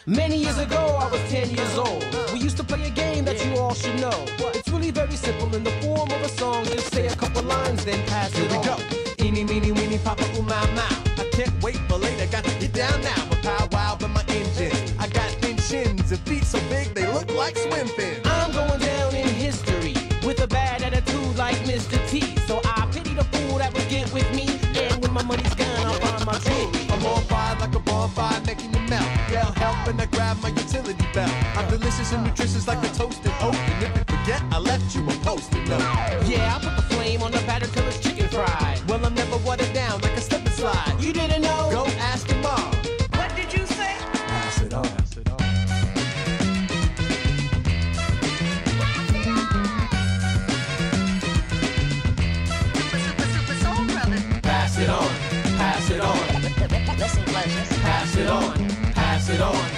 Many years ago, I was 10 years old. We used to play a game that you all should know. It's really very simple in the form of a song. Just say a couple lines, then pass it on. Here we go. Eeny, meeny, weeny, papa, ooh, my, my. I can't wait for later, got to get down now. With pow wow in my engine. I got thin shins and feet so big they look like swim fins. I'm going down in history with a bad attitude like Mr. T. So I pity the fool that would get with me. And when my money's gone, I'll find my jewelry. I'm on fire like a bonfire, making you melt. Yell help and I grab my utility belt. I'm delicious and nutritious like a toasted oat. And if you forget, I left you a post-it note. Yeah, I put the flame on the batter till it's chicken fried. Well, I'm never watered down like a slip and slide. You didn't know? Go ask your mom. What did you say? Pass it on. Pass it on. Super Soul Brothers. Pass it on, pass it on. Listen close. Pass it on, pass it on.